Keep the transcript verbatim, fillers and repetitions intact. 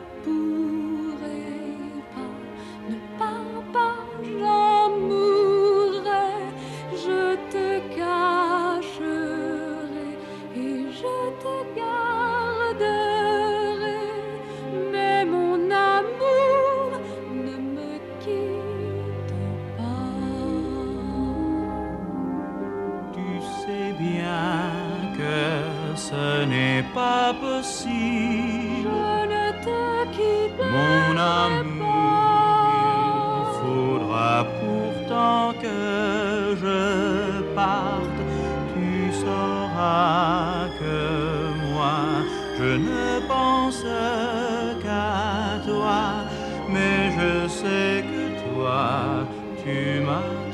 pourrai pas, ne pars pas, j'en mourrai, je te cacherai et je te garderai, mais mon amour, ne me quitte pas. Tu sais bien que ce n'est pas possible. Je ne te quitterai Mon amour, il pas. faudra pourtant que je parte. Tu sauras que moi, je ne pense qu'à toi, mais je sais que toi, tu m'as